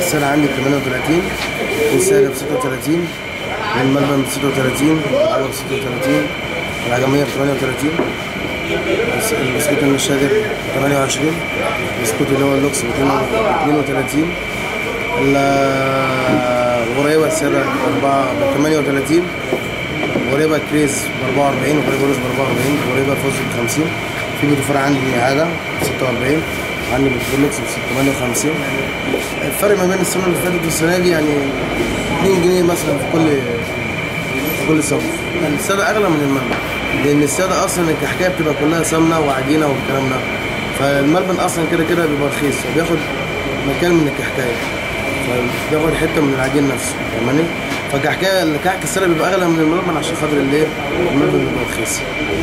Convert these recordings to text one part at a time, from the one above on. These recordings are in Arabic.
السعر عندي ب 38، والسعر ب 36، والملبن ب 36، والعجوة ب 36، والعجمية ب 38، البسكوت النشادر ب 28، البسكوت اللي هو اللوكس ب 32، الغريبة السادة ب 38، غريبة كريز ب 44، وغريبة روز ب 44، وغريبة فوز ب 50. في بوتيفور عندي عادة ب 46، عندي بوتيفور لوكس ب 58. الفرق ما بين السنة اللي فاتت والسنة دي يعني 2 جنيه مثلا في كل صنف. يعني السادة أغلى من الملبن، لأن السادة أصلا الكحكاية بتبقى كلها سمنة وعجينة والكلام ده، فالملبن أصلا كده بيبقى رخيص وبياخد مكان من الكحكاية، فبياخد حتة من العجين نفسه، فاهماني؟ الكحك السادة بيبقى أغلى من الملبن عشان خاطر الملبن بيبقى رخيص.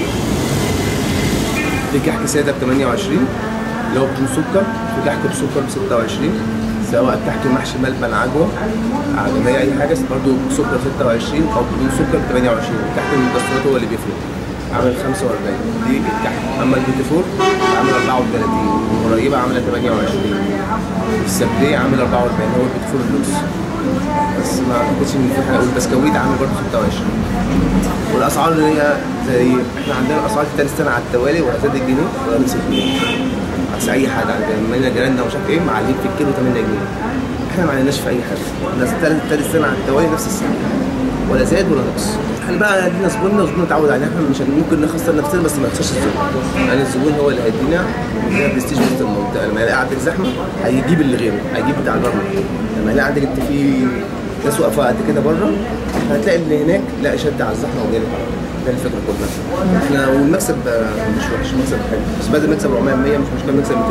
في كحك سادة ب 28 اللي هو بدون سكر، في كحك بسكر ب 26، سواء كحك محشي ملبن عجوة عجمية أي حاجة برضه بسكر 26 أو بدون سكر ب 28. كحك المكسرات هو اللي بيفرق، عامل 45 دي الكحك. أما البيتيفور عامل 34، والقريبة عاملة 28، السابليه عامل 44 هو البيتيفور اللوكس. بس ما اعتقدش ان في حاجه. والبسكويت عامل برضه 26. والاسعار اللي هي زي احنا عندنا الاسعار دي تاني سنه على التوالي ولا زاد الجنيه ولا نص الجنيه. بس اي حاجه عندنا جيراننا ومش عارف ايه معلين في الكيلو 8 جنيه. احنا ما عليناش في اي حاجه، الناس تالت سنه على التوالي نفس السنه ولا زاد ولا نقص. احنا بقى عندنا زبوننا والزبون اتعود علينا، احنا مش ممكن نخسر نفسنا بس ما نخسرش الزبون. يعني الزبون هو اللي هيدينا برستيج وسط المنطقه. لما يلاقي عندك زحمه هيجيب اللي غيره، هيجيب بتاع بره. لما يلاقي عندك انت في ناس واقفه قد كده بره هتلاقي اللي هناك لا شد على الزحمه وجالي. ده الفكره كلها. احنا والمكسب مش وحش، المكسب حلو، بس بدل مكسب 400% مش مشكله مكسب 200%.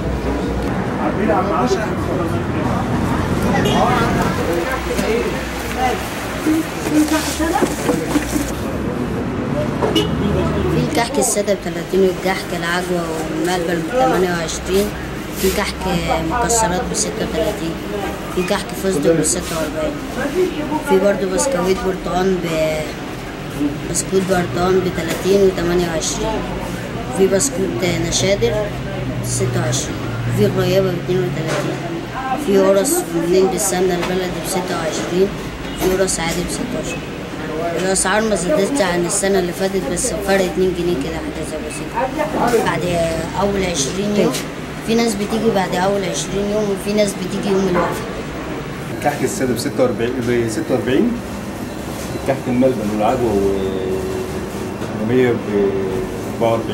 في الكحك السادة ب 30، والكحك العجوة والملبن ب 28، في كحك مكسرات ب 36، في كحك فستق ب 46، في برضه بسكويت برتقان بسكوت برتقان ب 30 و 28، في بسكوت نشادر 26، في غيابة ب 32، في قرص منين بالسمنة البلدي ب 26، في قرص عادي ب 16. الأسعار ما زادتش عن السنة اللي فاتت، بس فرق 2 جنيه كده حاجة زي بسيطة. بعد أول 20 يوم في ناس بتيجي بعد أول 20 يوم، وفي ناس بتيجي يوم الوقفة. الكحك السادة ب 46، الكحك الملبن والعجوة والعجمية ب 44،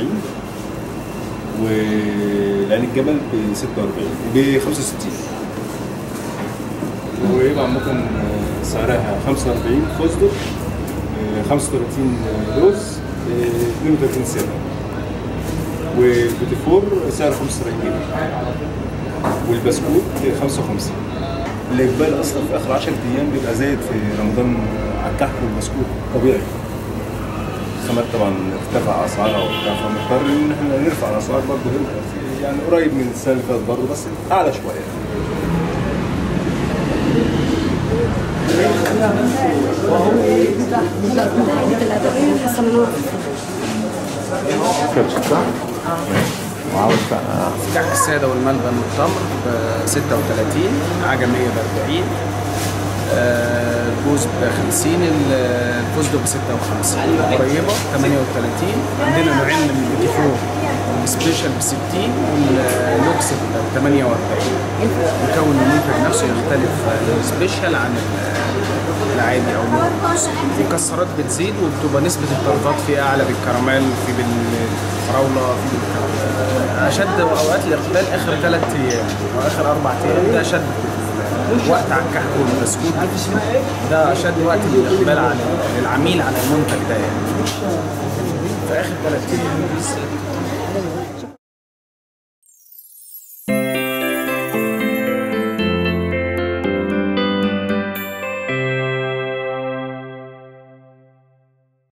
والعين الجبل ب 46 ب 65. ويبقى ممكن سعرها 45 فستق، 35 لوز، 32 سعر، والبوتيفور سعر 75 جنيه، والبسكوت 55. الإقبال أصلا في آخر 10 أيام بيبقى زايد في رمضان على الكحك والبسكوت طبيعي. الخامات طبعا ارتفع أسعارها وبتاع، فمضطر إن احنا نرفع الأسعار برضه هنا، يعني قريب من السنة اللي فاتت برضه بس أعلى شوية. كحك السادة والملبن والتمر ب 36، عجمية ب 40، الجوز ب 50، الفستق ب 56، القريبة 38. عندنا نوعين من البيتيفور، السبيشال ب 60 واللوكس ب 48. مكون المنتج نفسه يختلف السبيشال عن العادي او اللوكس. في مكسرات بتزيد وبتبقى نسبة الطرطات فيها اعلى بالكراميل، في بالفراولة، في اشد اوقات الاقبال اخر 3 ايام واخر 4 ايام. ده اشد وقت على الكحك والبسكوت، ده اشد وقت الاقبال على العميل على المنتج ده يعني في اخر 3 ايام.